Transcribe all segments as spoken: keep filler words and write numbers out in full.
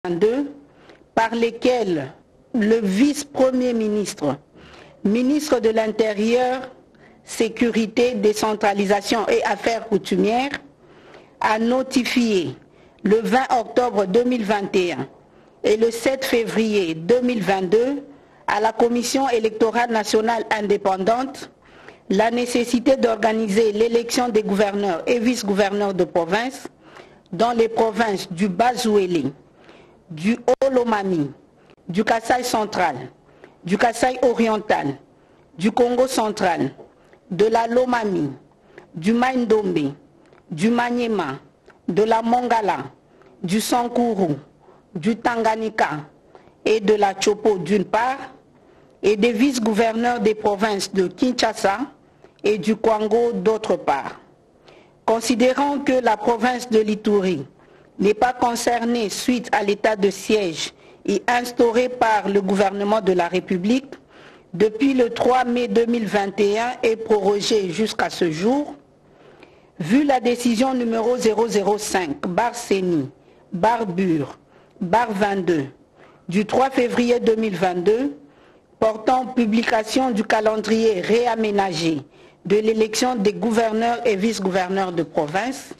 vingt-deux, par lesquels le vice-premier ministre, ministre de l'Intérieur, Sécurité, Décentralisation et Affaires coutumières, a notifié le vingt octobre deux mille vingt et un et le sept février deux mille vingt-deux à la Commission électorale nationale indépendante la nécessité d'organiser l'élection des gouverneurs et vice-gouverneurs de province dans les provinces du Bas-Ouélé, du Haut-Lomami, du Kasaï central, du Kasaï oriental, du Congo central, de la Lomami, du Maïndombe, du Maniema, de la Mongala, du Sankuru, du Tanganyika et de la Chopo d'une part, et des vice-gouverneurs des provinces de Kinshasa et du Kwango d'autre part. Considérant que la province de l'Ituri n'est pas concernée suite à l'état de siège et instauré par le gouvernement de la République depuis le trois mai deux mille vingt et un et prorogé jusqu'à ce jour, vu la décision numéro zéro zéro cinq bar Séni, bar Bure, bar vingt-deux du trois février deux mille vingt-deux portant publication du calendrier réaménagé de l'élection des gouverneurs et vice-gouverneurs de province,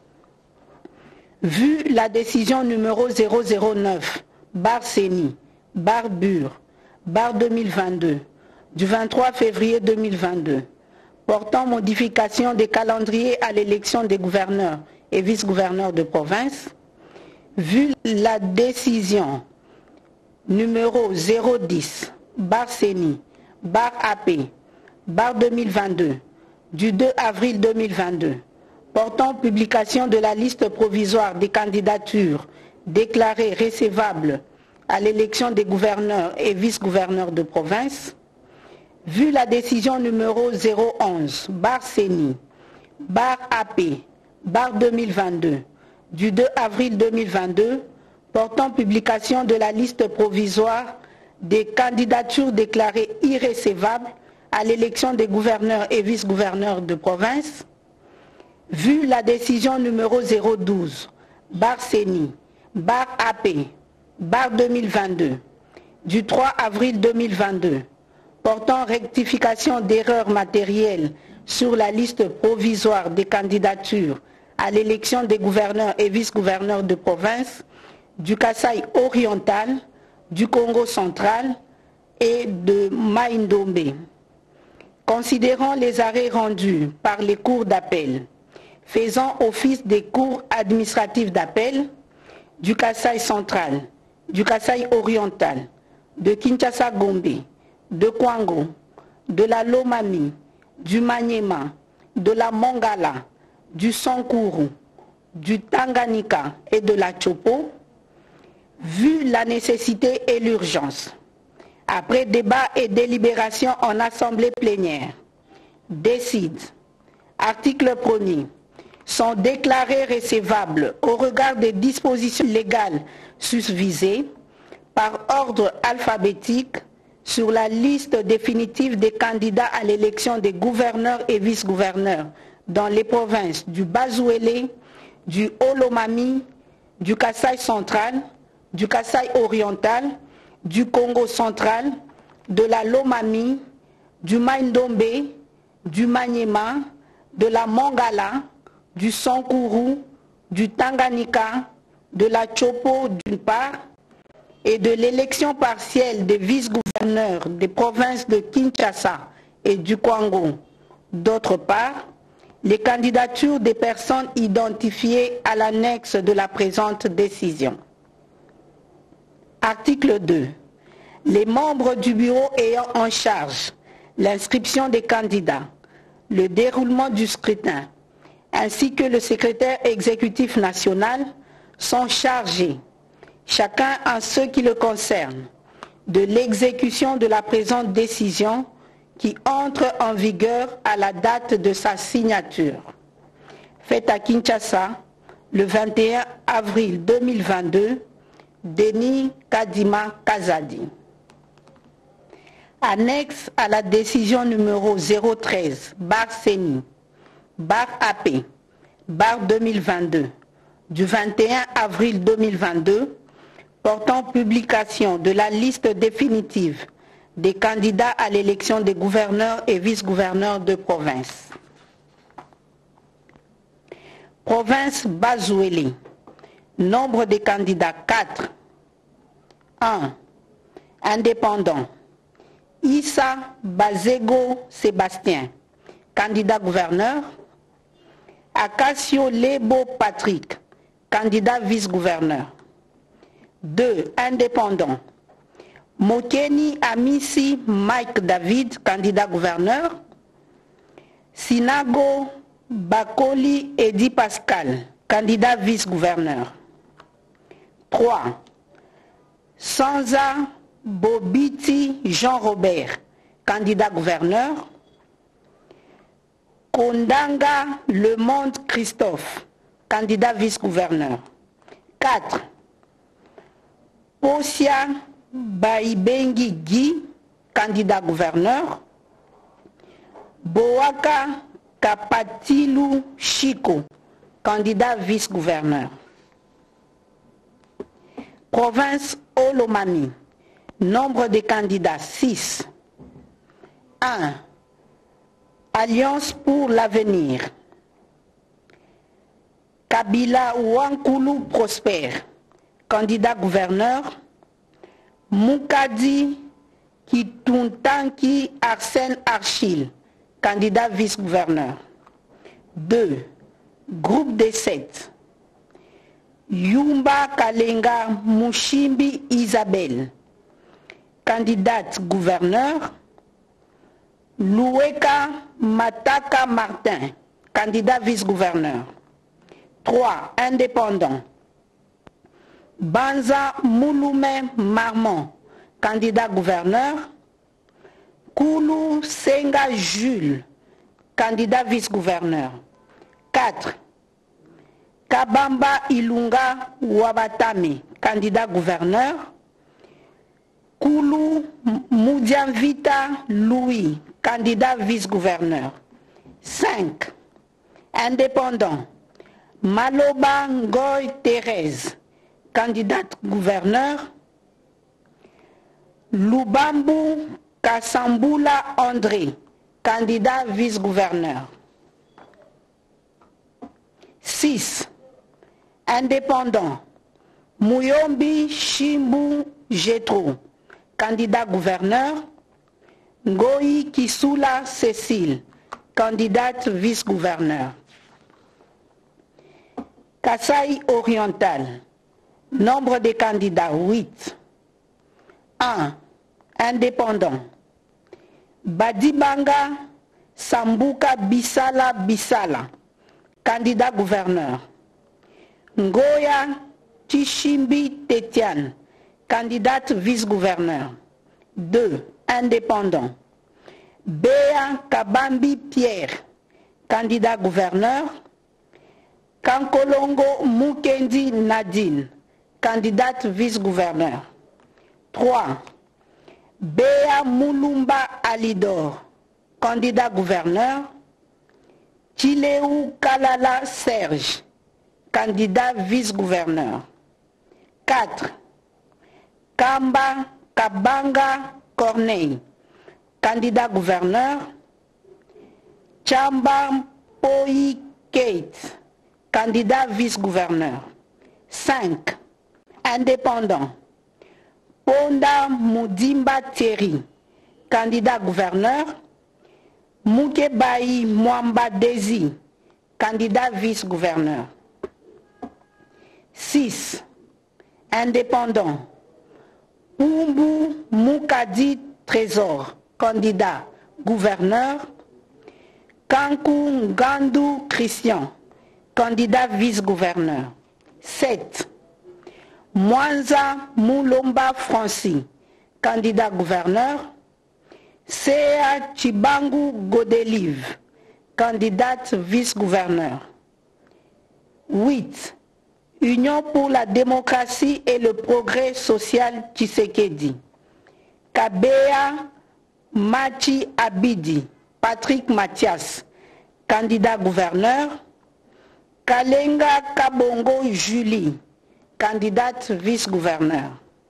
vu la décision numéro zéro zéro neuf bar Séni, bar Bure, bar deux mille vingt-deux du vingt-trois février deux mille vingt-deux portant modification des calendriers à l'élection des gouverneurs et vice-gouverneurs de province, vu la décision numéro zéro dix bar Séni, bar A P, bar deux mille vingt-deux du deux avril deux mille vingt-deux portant publication de la liste provisoire des candidatures déclarées recevables à l'élection des gouverneurs et vice-gouverneurs de province, vu la décision numéro zéro onze bar Séni, bar A P, bar deux mille vingt-deux du deux avril deux mille vingt-deux portant publication de la liste provisoire des candidatures déclarées irrecevables à l'élection des gouverneurs et vice-gouverneurs de province, vu la décision numéro zéro douze bar Séni, bar A P, bar deux mille vingt-deux du trois avril deux mille vingt-deux portant rectification d'erreurs matérielles sur la liste provisoire des candidatures à l'élection des gouverneurs et vice-gouverneurs de province du Kasaï oriental, du Congo central et de Maïndombe. Considérant les arrêts rendus par les cours d'appel, faisant office des cours administratifs d'appel du Kasaï central, du Kasaï oriental, de Kinshasa-Gombe, de Kwango, de la Lomami, du Maniema, de la Mongala, du Sankuru, du Tanganyika et de la Chopo, vu la nécessité et l'urgence, après débat et délibération en assemblée plénière, décide, article premier, sont déclarés recevables au regard des dispositions légales susvisées par ordre alphabétique sur la liste définitive des candidats à l'élection des gouverneurs et vice-gouverneurs dans les provinces du Bas-Ouélé, du Haut-Lomami, du Kasaï central, du Kasaï oriental, du Congo central, de la Lomami, du Maïndombe, du Maniema, de la Mongala, du Sankuru, du Tanganyika, de la Chopo d'une part, et de l'élection partielle des vice-gouverneurs des provinces de Kinshasa et du Kwango d'autre part, les candidatures des personnes identifiées à l'annexe de la présente décision. Article deux. Les membres du bureau ayant en charge l'inscription des candidats, le déroulement du scrutin, ainsi que le secrétaire exécutif national sont chargés, chacun en ce qui le concerne, de l'exécution de la présente décision qui entre en vigueur à la date de sa signature. Faite à Kinshasa, le vingt et un avril deux mille vingt-deux, Denis Kadima Kazadi. Annexe à la décision numéro zéro treize bar Séni, bar A P, bar deux mille vingt-deux, du vingt et un avril deux mille vingt-deux, portant publication de la liste définitive des candidats à l'élection des gouverneurs et vice-gouverneurs de province. Province Bazouélé. Nombre de candidats quatre. un. Indépendant. Issa Bazego Sébastien, candidat gouverneur. Akassio Lebo Patrick, candidat vice-gouverneur. deux. Indépendant. Mokeni Amissi Mike David, candidat gouverneur. Sinago Bakoli Edi Pascal, candidat vice-gouverneur. trois. Sanza Bobiti Jean-Robert, candidat gouverneur. Kondanga Le Monde Christophe, candidat vice-gouverneur. quatre. Posia Baibengi Guy, candidat gouverneur. Boaka Kapatilu Chico, candidat vice-gouverneur. Province Olomami. Nombre de candidats six. un. Alliance pour l'avenir. Kabila Wankulu Prosper, candidat gouverneur. Moukadi Kituntanki Arsène Archil, candidat vice-gouverneur. deux. Groupe des sept. Yumba Kalenga Mushimbi Isabelle, candidate gouverneur. Loueka Mataka Martin, candidat vice-gouverneur. trois. Indépendant. Banza Mouloumé Marmon, candidat gouverneur. Koulou Senga Jules, candidat vice-gouverneur. quatre. Kabamba Ilunga Wabatame, candidat gouverneur. Koulou Moudianvita Louis, candidat vice-gouverneur. cinq. Indépendant. Maloba Ngoy Thérèse, candidate gouverneur. Lubambu Kassambula André, candidat vice-gouverneur. six. Indépendant. Muyombi Shimbu Jetro, candidat gouverneur. Ngoyi Kisula Cécile, candidate vice-gouverneur. Kasaï oriental. Nombre de candidats huit. un. Indépendant. Badibanga Sambuka Bissala Bissala, candidat gouverneur. Ngoya Tishimbi Tetiane, candidate vice-gouverneur. deux. Indépendant. Béa Kabambi Pierre, candidat gouverneur. Kankolongo Mukendi Nadine, candidate vice-gouverneur. trois. Béa Moulumba Alidor, candidat gouverneur. Chileou Kalala Serge, candidat vice-gouverneur. quatre. Kamba Kabanga Corneille, candidat gouverneur. Chamba Poi Kate, candidat vice-gouverneur. cinq. Indépendant. Ponda Moudimba Thierry, candidat gouverneur. Moukebaï Mwamba Desi, candidat vice-gouverneur. six. Indépendant. Umbu Moukadi Trésor, candidat gouverneur. Kankou Ngandou Christian, candidat vice-gouverneur. sept. Mwanza Moulomba Francis, candidat gouverneur. Sea Chibangu Godelive, candidate vice-gouverneur. huit. Union pour la démocratie et le progrès social Tshisekedi. Kabea Machi Abidi, Patrick Mathias, candidat gouverneur. Kalenga Kabongo Julie, candidate vice-gouverneur.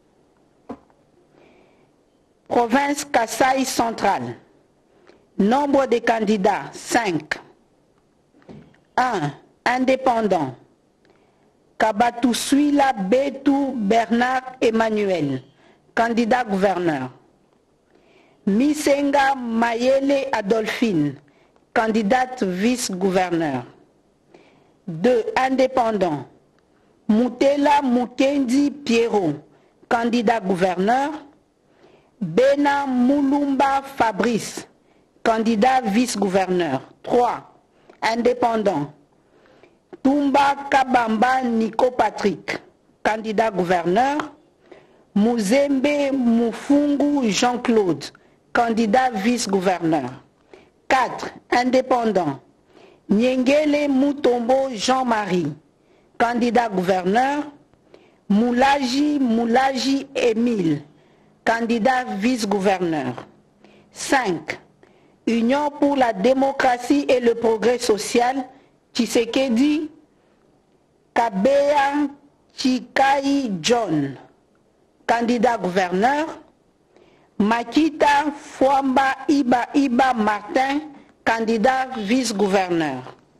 Province Kasaï centrale. Nombre de candidats, cinq. un. Indépendant. Kabatoussuila Betou Bernard Emmanuel, candidat gouverneur. Misenga Mayele Adolphine, candidate vice-gouverneur. deux. Indépendant. Moutela Mukendi Pierrot, candidat gouverneur. Bena Moulumba Fabrice, candidat vice-gouverneur. trois. Indépendant. Tumba Kabamba Nico Patrick, candidat gouverneur. Mouzembe Moufungu Jean-Claude, candidat vice-gouverneur. quatre. Indépendant. Nyengele Moutombo Jean-Marie, candidat gouverneur. Moulaji Moulaji Émile, candidat vice-gouverneur. cinq. Union pour la démocratie et le progrès social, Tshisekedi Kabeya Chikai John, candidat gouverneur. Makita Fwamba Iba Iba Martin, candidat vice-gouverneur.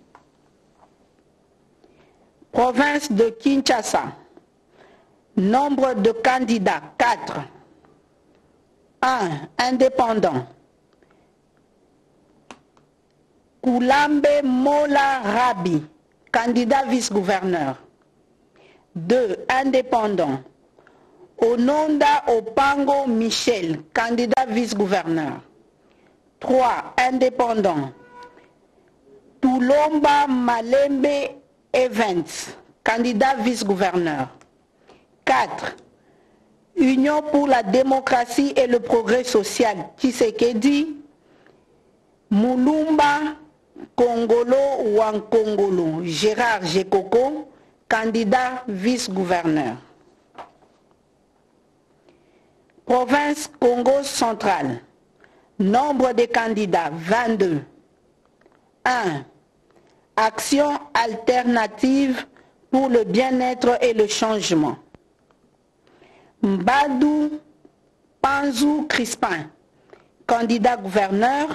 Province de Kinshasa. Nombre de candidats, quatre. un. Indépendant. Koulambe Mola Rabi, candidat vice-gouverneur. deux. Indépendant. Ononda Opango Michel, candidat vice-gouverneur. trois. Indépendant. Toulomba Malembe Evans, candidat vice-gouverneur. quatre. Union pour la démocratie et le progrès social, Tshisekedi Moulumba Kongolo Wankongolo, Gérard Gekoko, candidat vice-gouverneur. Province Congo centrale. Nombre de candidats, vingt-deux. un. Action alternative pour le bien-être et le changement. Mbadou Panzou Crispin, candidat gouverneur.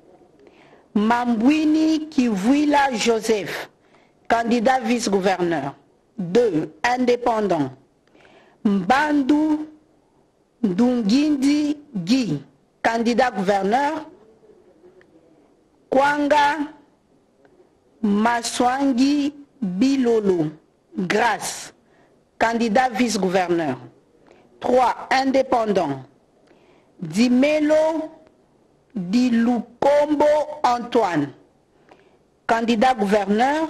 Mambwini Kivuila Joseph, candidat vice-gouverneur. deux. Indépendant. Mbandou Dungindi Guy, candidat gouverneur. Kwanga Maswangi Bilolo, Grâce, candidat vice-gouverneur. trois. Indépendant. Dimelo Dilukombo Antoine, candidat gouverneur.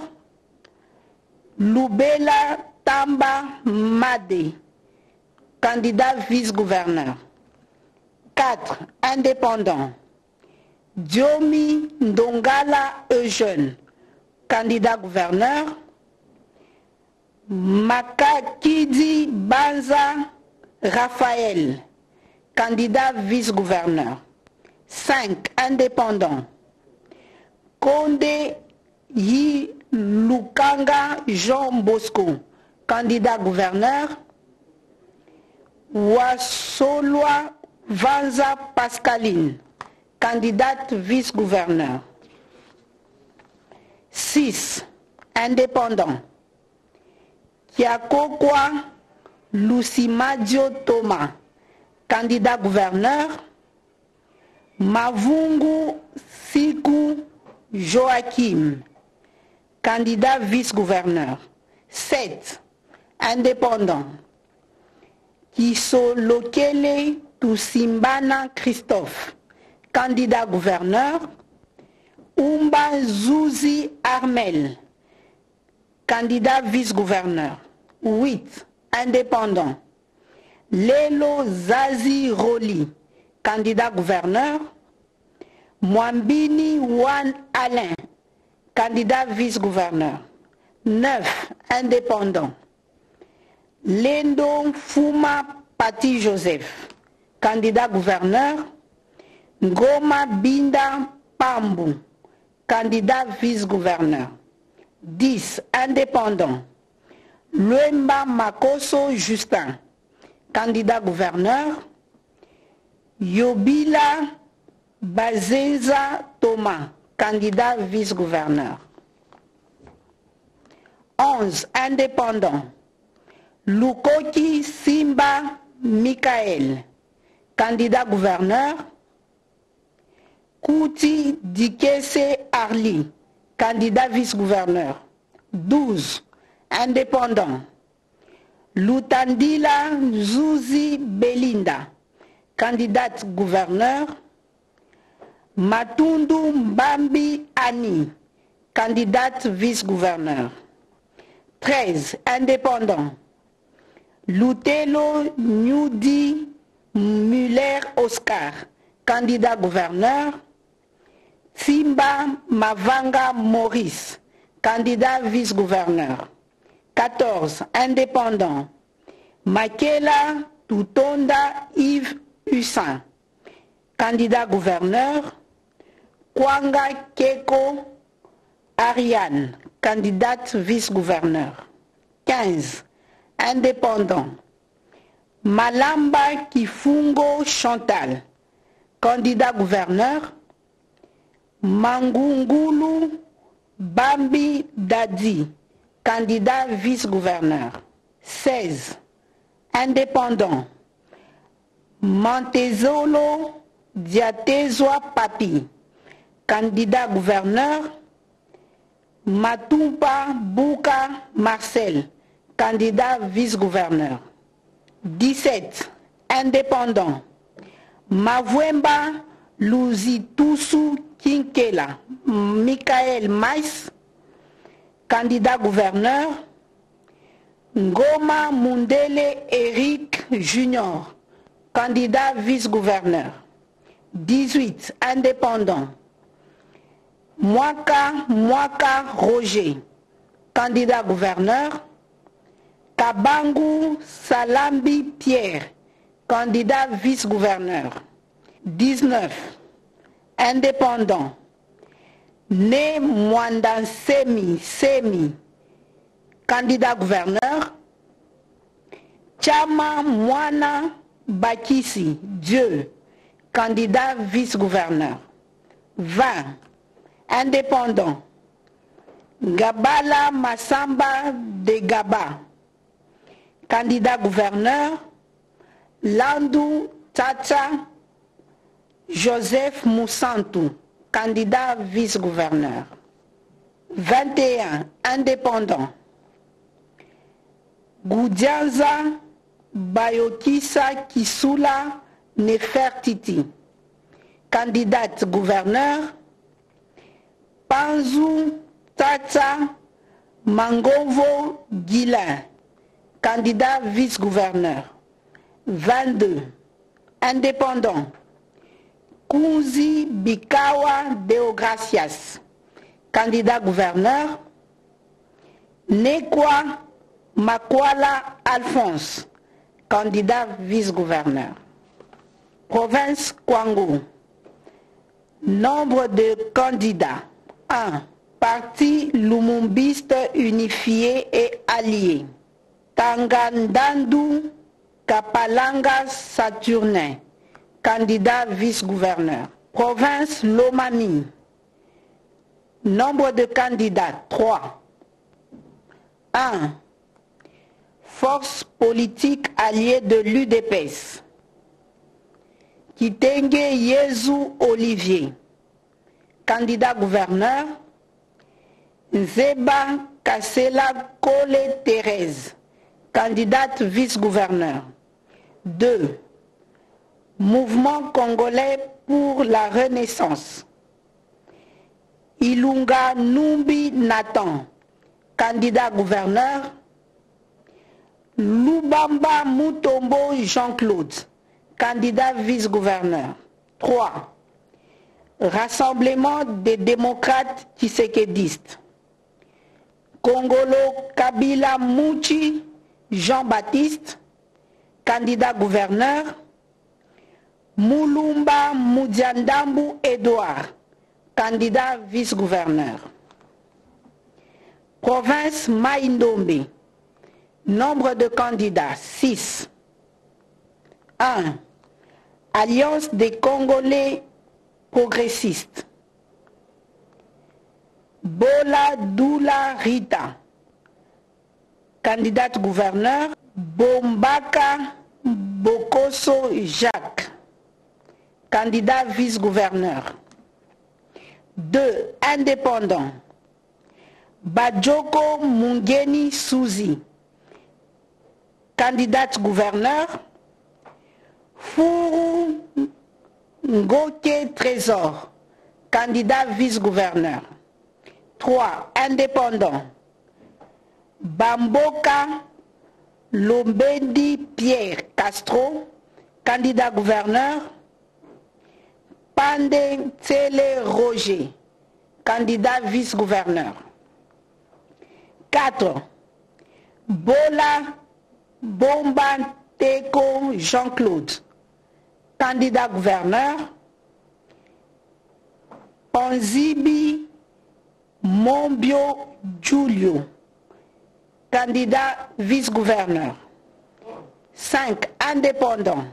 Lubela Tamba Made, candidat vice-gouverneur. quatre. Indépendant. Diomi Ndongala Eugène, candidat gouverneur. Makakidi Banza Raphaël, candidat vice-gouverneur. cinq. Indépendant. Konde Yi Lukanga Jean Bosco, candidat gouverneur. Wasolwa Vanza Pascaline, candidate vice-gouverneur. six. Indépendant. Kiakokwa Lucimadio Thomas, candidat gouverneur. Mavungu Siku Joachim, candidat vice-gouverneur. sept. Indépendant. Kisolokele Tusimbana Christophe, candidat gouverneur. Umba Zouzi Armel, candidat vice-gouverneur. huit. Indépendant. Lelo Zazi Roli, candidat gouverneur. Mwambini Wan Alain, candidat vice-gouverneur. neuf. Indépendant. Lendo Fuma Pati Joseph, candidat gouverneur. Ngoma Binda Pambu, candidat vice-gouverneur. dix. Indépendant. Luemba Makoso Justin, candidat gouverneur. Yobila Bazenza Thomas, candidat vice-gouverneur. onze. Indépendants. Lukoki Simba Michael, candidat gouverneur. Kouti Dikese Arli, candidat vice-gouverneur. douze. Indépendants. Lutandila Zuzi Belinda, candidate gouverneur. Matundu Mbambi Ani, candidate vice-gouverneur. treize. Indépendants. Lutelo Nudi Muller Oscar, candidat gouverneur. Simba Mavanga Maurice, candidat vice-gouverneur. quatorze. Indépendants. Makela Tutonda Yves Hussin, candidat gouverneur. Kwanga Keko Ariane, candidate vice-gouverneur. quinze. Indépendant. Malamba Kifungo Chantal, candidat gouverneur. Mangungulu Bambi Dadi, candidat vice-gouverneur. seize. Indépendant. Montezolo Diatezwa Papi, candidat gouverneur. Matumpa Bouka Marcel, candidat vice-gouverneur. dix-sept. Indépendant. Mavwemba Luzitusu Kinkela Michael Mais, candidat gouverneur. Ngoma Mundele Eric Junior, candidat vice-gouverneur. dix-huit. Indépendant. Mwaka Mwaka Roger, candidat gouverneur. Kabangu Salambi Pierre, candidat vice-gouverneur. dix-neuf. Indépendant. Né Mwandansemi Semi, candidat gouverneur. Chama Mwana Bakisi Dieu, candidat vice-gouverneur. vingt. Indépendant. Gabala Massamba de Gaba, candidat gouverneur. Landu Tata Joseph Moussantou, candidat vice-gouverneur. vingt et un. Indépendant. Goudianza Bayokisa Kisula Nefertiti, candidate gouverneur. Panzu Tata Mangovo Guilin, candidat vice-gouverneur. vingt-deux. Indépendant. Kunzi Bikawa Deogracias, candidat gouverneur. Nekwa Makwala Alphonse, candidat vice-gouverneur. Province Kwango. Nombre de candidats. un. Parti Lumumbiste unifié et allié. Tangandandu Kapalanga Saturnin, candidat vice-gouverneur. Province Lomami. Nombre de candidats, trois. un. Force politique alliée de l'U D P S. Kitenge Yezu Olivier, candidat gouverneur. Nzeba Kassela Kole Thérèse, candidate vice-gouverneur. deux. Mouvement congolais pour la Renaissance. Ilunga Numbi Nathan, candidat gouverneur. Lubamba Mutombo Jean-Claude, candidat vice-gouverneur. trois. Rassemblement des démocrates tshisekédistes. Kongolo Kabila Mouchi Jean-Baptiste, candidat gouverneur. Moulumba Moudiandambu Edouard, candidat vice-gouverneur. Province Maïndombe. Nombre de candidats, six. un. Alliance des Congolais progressistes. Bola Doula Rita, candidate gouverneur. Bombaka Bokoso Jacques, candidat vice-gouverneur. deux. Indépendant. Badjoko Mungeni Souzi, candidate gouverneur. Fourou Ngoke Trésor, candidat vice-gouverneur. trois. Indépendant. Bamboka Lombendi Pierre Castro, candidat gouverneur. Pande Tsele Roger, candidat vice-gouverneur. quatre. Bola Bomba Teko Jean-Claude, candidat gouverneur. Ponzibi Mombio Giulio, candidat vice-gouverneur. cinq. Indépendant.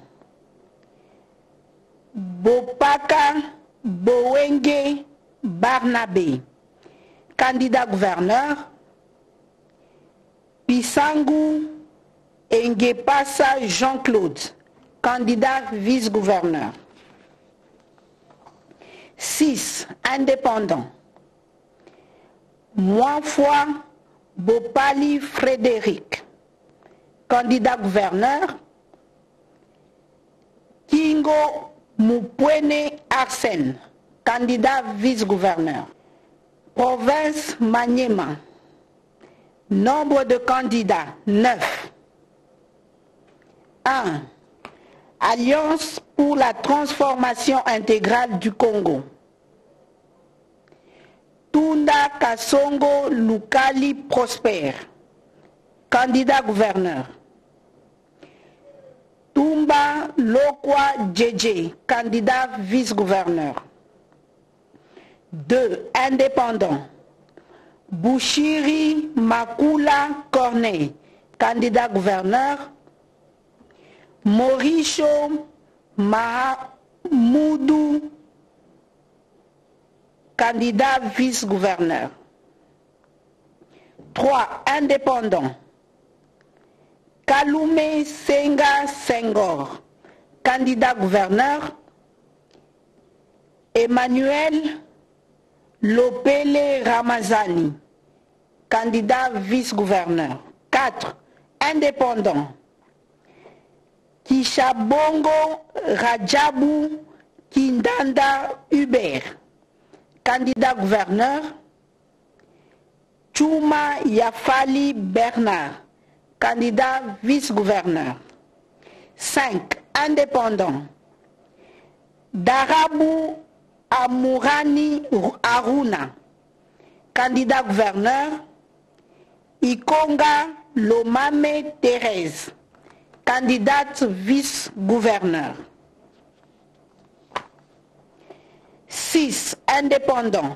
Bopaka Bowenge Barnabé, candidat gouverneur. Pisangu Engepasa Jean-Claude, candidat vice-gouverneur. six. Indépendant. Moifoi Bopali Frédéric, candidat gouverneur. Kingo Mupwene Arsène, candidat vice-gouverneur. Province Maniema. Nombre de candidats, neuf. un. Alliance pour la transformation intégrale du Congo. Tunda Kasongo Lukali Prosper, candidat gouverneur. Tumba Lokwa Djedje, candidat vice-gouverneur. deux. Indépendant. Bouchiri Makula Corneille, candidat gouverneur. Mauricio Mahamoudou, candidat vice-gouverneur. trois. Indépendant. Kalume Senga Senghor, candidat gouverneur. Emmanuel Lopele Ramazani, candidat vice-gouverneur. quatre. Indépendant. Kishabongo Rajabu Kindanda Hubert, candidat gouverneur. Chouma Yafali Bernard, candidat vice-gouverneur. cinq. Indépendant. Darabou Amourani Aruna, candidat gouverneur. Ikonga Lomame Thérèse, candidate vice-gouverneur. six. Indépendant.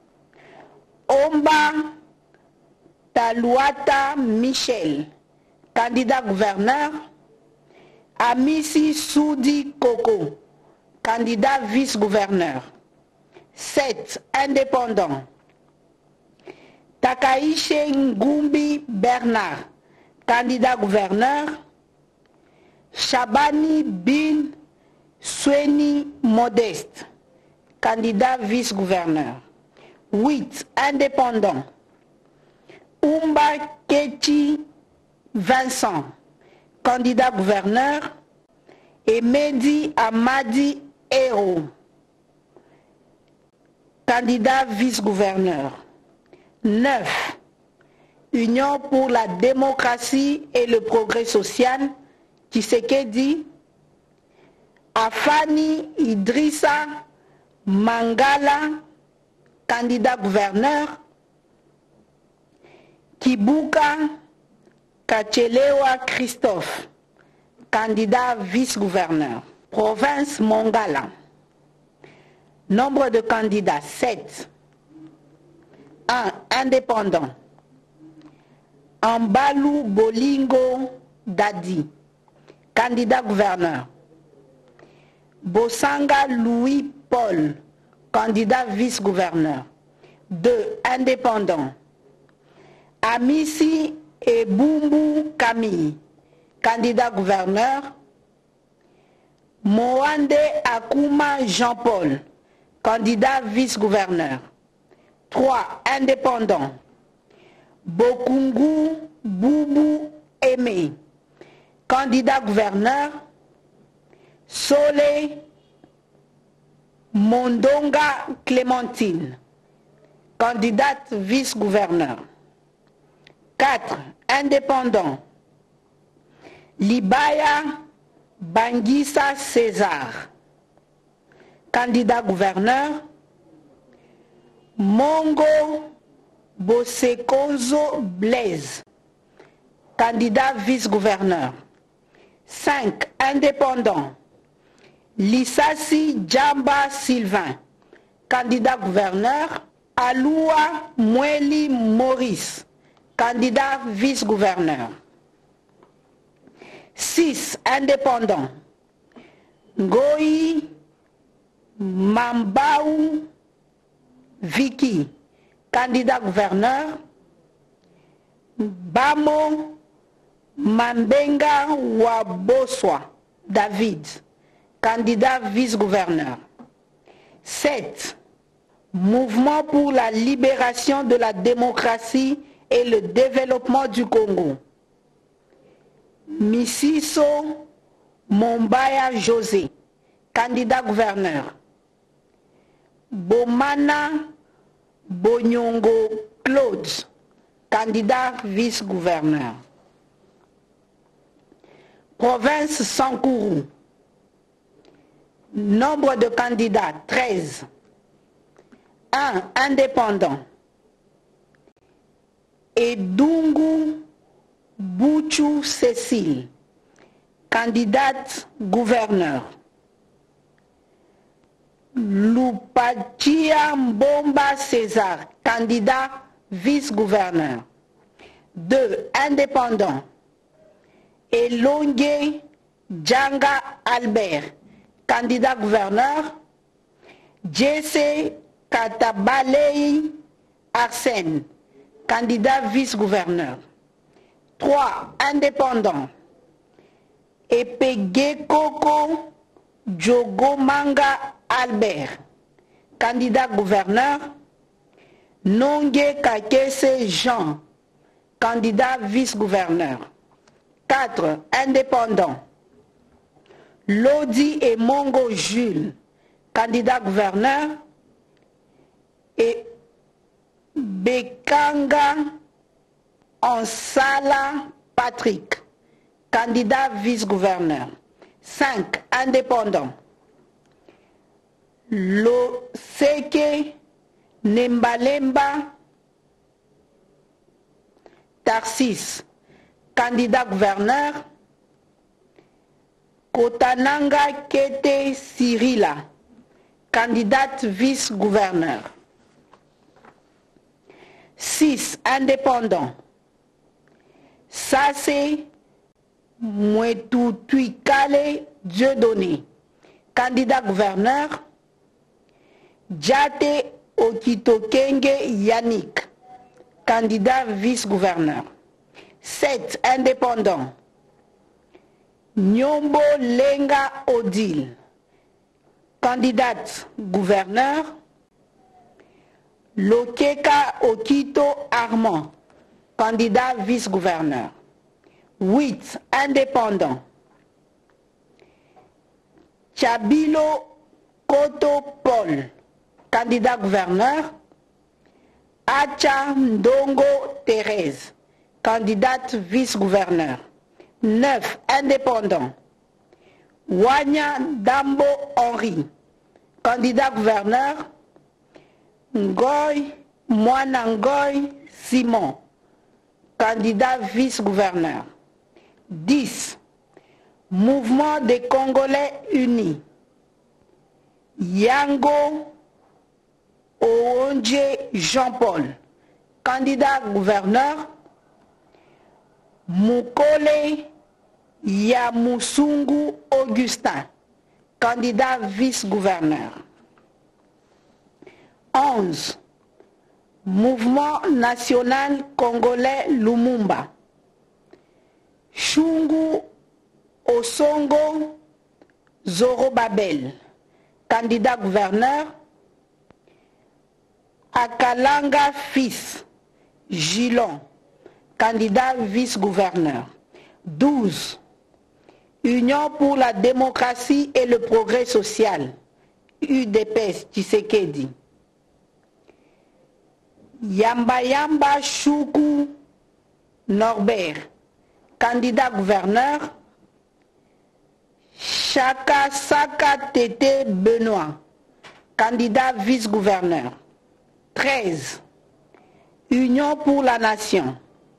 Omba Talouata Michel, candidat gouverneur. Amisi Soudi Koko, candidat vice-gouverneur. sept. Indépendant. Takaïche Ngumbi Bernard, candidat gouverneur. Chabani Bin Sweni Modeste, candidat vice-gouverneur. huit. Indépendant. Umba Kechi Vincent, candidat gouverneur. Et Mehdi Amadi Héro, candidat vice-gouverneur. neuf. Union pour la démocratie et le progrès social, Tshisekedi. Afani Idrissa Mangala, candidat gouverneur. Kibuka Kachelewa Christophe, candidat vice-gouverneur. Province Mongala. Nombre de candidats, sept. un. Indépendant. Ambalou Bolingo Dadi, candidat gouverneur. Bosanga Louis Paul, candidat vice-gouverneur. deux. Indépendant. Amissi Ebumbu Camille, candidat gouverneur. Moande Akuma Jean-Paul, candidat vice-gouverneur. trois. Indépendant. Bokungu Boubou Aimé, candidat gouverneur. Solé Mondonga Clémentine, candidate vice-gouverneur. quatre. Indépendant. Libaya Bangissa César, candidat gouverneur. Mongo Bosekozo Blaise, candidat vice-gouverneur. cinq. Indépendant. Lissassi Djamba Sylvain, candidat gouverneur. Aloua Moueli Maurice, candidat vice-gouverneur. six. Indépendant. Ngoyi Mambaou Vicky, candidat gouverneur. Bamo Mambenga Waboswa David, candidat vice-gouverneur. sept. Mouvement pour la libération de la démocratie et le développement du Congo. Misiso Mombaya José, candidat gouverneur. Bomana Bonyongo Claude, candidat vice-gouverneur. Province Sankourou. Nombre de candidats, treize. un. Indépendant. Edungu Bouchou Cécile, candidate gouverneur. Lupachia Mbomba César, candidat vice-gouverneur. deux. Indépendant. Elongue Djanga Albert, candidat gouverneur. Jesse Katabalei Arsène, candidat vice-gouverneur. trois. Indépendant. Epegekoko Djogomanga Albert, candidat gouverneur. Nongue Kakese Jean, candidat vice-gouverneur. quatre. Indépendant. Lodi et Mongo Jules, candidat gouverneur. Et Bekanga Ansala Patrick, candidat vice-gouverneur. cinq. Indépendant. Loseke Nembalemba Tarsis, candidat gouverneur. Kotananga Kete Cyrilla, candidate vice-gouverneur. six. Indépendant. Sassé Mouetoutuikale Dieudonné, candidat gouverneur. Djate Okitokenge Yannick, candidat vice-gouverneur. sept. Indépendant. Nyombo Lenga Odile, candidate gouverneur. Lokeka Okito Armand, candidat vice-gouverneur. huit. Indépendant. Chabilo Koto Paul, candidat gouverneur. Acha Ndongo Thérèse, candidate vice-gouverneur. neuf. Indépendant. Wanya Dambo Henri, candidat gouverneur. Ngoy Mwanangoy Simon, candidat vice-gouverneur. dix. Mouvement des Congolais unis. Yango Oonje Jean-Paul, candidat gouverneur. Mukole Yamusungu Augustin, candidat vice-gouverneur. onze. Mouvement national congolais Lumumba, Shungu Osongo Zorobabel, candidat gouverneur. Akalanga fils Gilon, candidat vice-gouverneur. douze. Union pour la démocratie et le progrès social, U D P S Tshisekedi. Yamba Yamba Choukou Norbert, candidat gouverneur. Chaka Saka Tete Benoît, candidat vice-gouverneur. treize. Union pour la nation.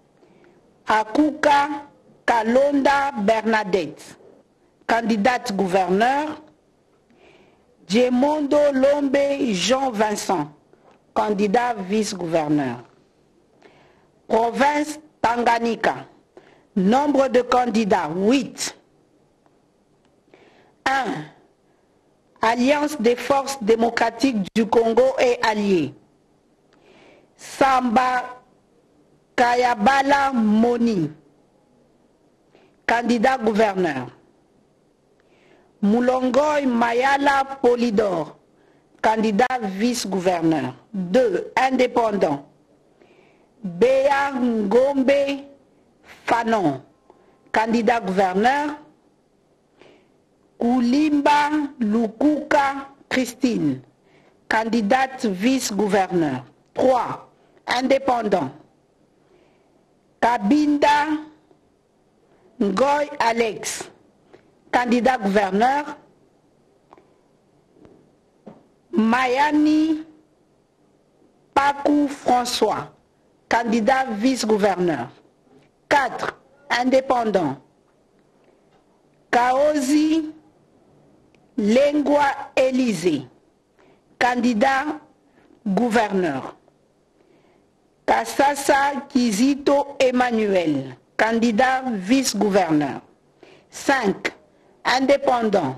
Akuka Kalonda Bernadette, candidate gouverneur. Djemondo Lombe Jean-Vincent, candidat vice-gouverneur. Province Tanganyika. Nombre de candidats, huit. un. Alliance des forces démocratiques du Congo et alliés. Samba Kayabala Moni, candidat gouverneur. Moulongoy Mayala Polydor, candidat vice-gouverneur. deux. Indépendant. Béa Ngombe Fanon, candidat gouverneur. Koulimba Lukuka Christine, candidate vice-gouverneur. trois. Indépendant. Kabinda Ngoy Alex, candidat gouverneur. Mayani Pakou François, candidat vice-gouverneur. quatre. Indépendant. Kaozi Lengwa Élysée, candidat gouverneur. Kassasa Kizito Emmanuel, candidat vice-gouverneur. cinq. Indépendant.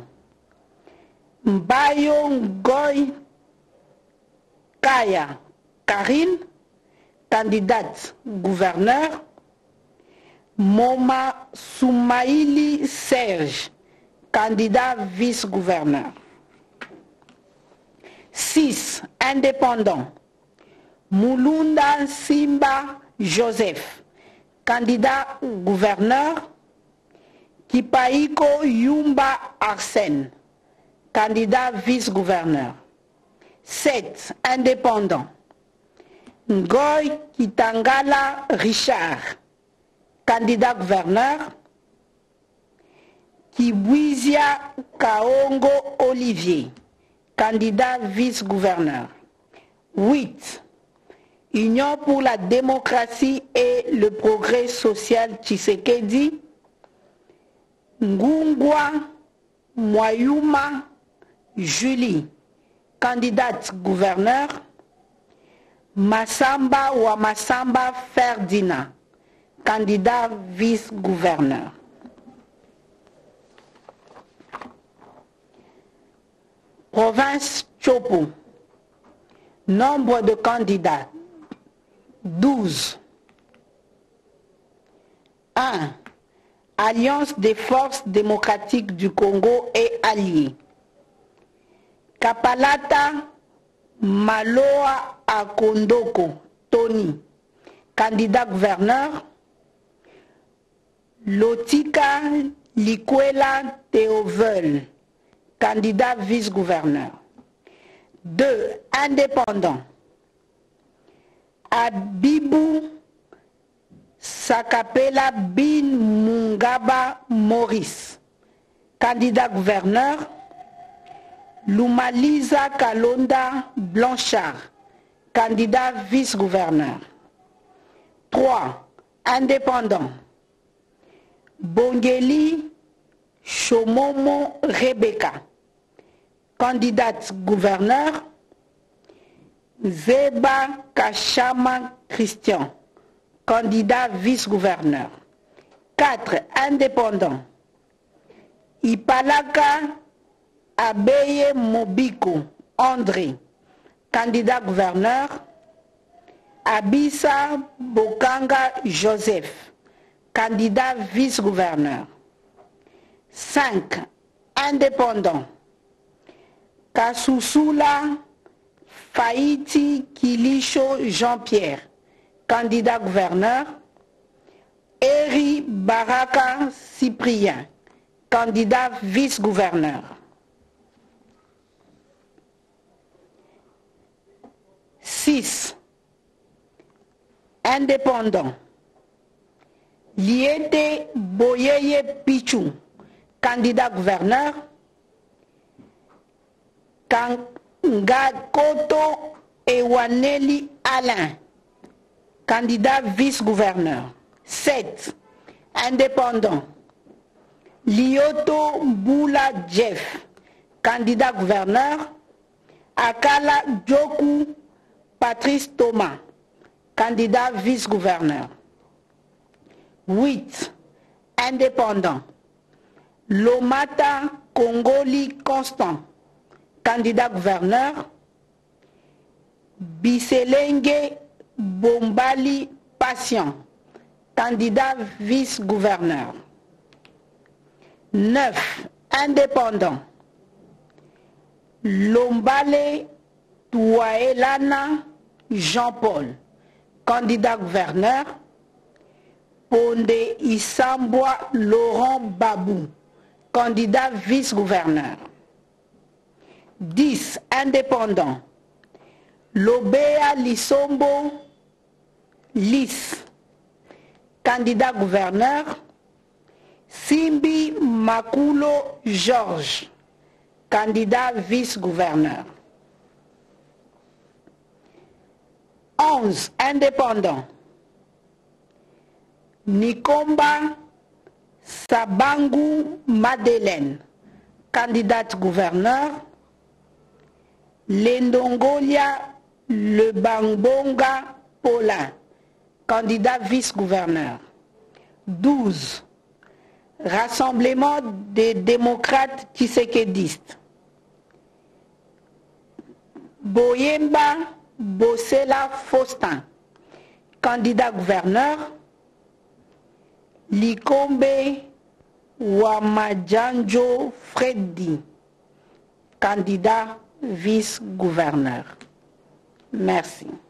Mbayo Ngoy Kaya Karine, candidate gouverneur. Moma Soumaïli Serge, candidat vice-gouverneur. six. Indépendant. Moulunda Simba Joseph, candidat gouverneur. Kipaiko Yumba Arsène, candidat vice-gouverneur. sept. Indépendant. Ngoy Kitangala Richard, candidat gouverneur. Kibwizia Kaongo Olivier, candidat vice-gouverneur. huit. Union pour la démocratie et le progrès social Tshisekedi. Ngungwa Mwayuma Julie, candidate gouverneur. Massamba Wamasamba Ferdinand, candidat vice-gouverneur. Province Chopo. Nombre de candidats, douze. un. Alliance des forces démocratiques du Congo et alliés. Kapalata Maloa Akondoko Tony, candidat gouverneur. Lotika Likwela Théovel, candidat vice-gouverneur. deux. Indépendant. Abibou Sakapela Bin Mungaba Maurice, candidat gouverneur. Lumaliza Kalonda Blanchard, candidat vice-gouverneur. trois. Indépendant. Bongeli Chomomo Rebecca, candidate gouverneur. Zeba Kachama Christian, candidat vice-gouverneur. quatre. Indépendants. Ipalaka Abeye Mobiko André, candidat gouverneur. Abissa Bokanga Joseph, candidat vice-gouverneur. cinq. Indépendants. Kasusula Faïti Kilisho Jean-Pierre, candidat gouverneur. Eri Baraka Cyprien, candidat vice-gouverneur. six. Indépendant. Liete Boyeye Pichou, candidat gouverneur. Kangakoto Ewaneli Alain, candidat vice-gouverneur. sept. Indépendant. Lioto Boula Jeff, candidat gouverneur. Akala Djoku Patrice Thomas, candidat vice-gouverneur. huit. Indépendant. Lomata Kongoli Constant, candidat gouverneur. Biselenge Bombali Patient, candidat vice-gouverneur. neuf. Indépendant. Lombale Touaelana Jean-Paul, candidat gouverneur. Ponde Isambwa Laurent Babou, candidat vice-gouverneur. dix. Indépendant. Lobea Lisombo Lys, candidat gouverneur. Simbi Makulo Georges, candidat vice-gouverneur. onze. Indépendant. Nikomba Sabangu Madeleine, candidate gouverneur. Lendongolia Lebangbonga Paulin, candidat vice-gouverneur. douze. Rassemblement des démocrates tshisekédistes. Boyemba Bosela Faustin, candidat gouverneur. Likombe Wamajanjo Freddy, candidat vice-gouverneur. Merci.